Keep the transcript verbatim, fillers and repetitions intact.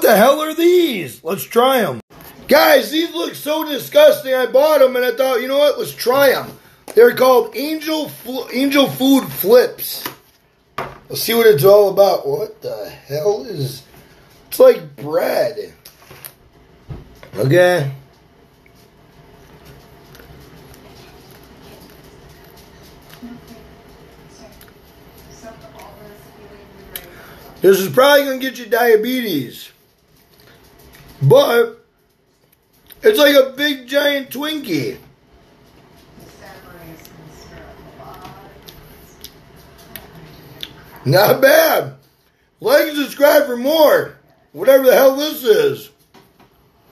the hell are these? Let's try them. Guys, these look so disgusting. I bought them and I thought, you know what? Let's try them. They're called Angel Angel Food Flips. Let's see what it's all about. What the hell is... It's like bread. Okay. This is probably going to get you diabetes. But it's like a big giant Twinkie. Not bad. Like and subscribe for more. Whatever the hell this is.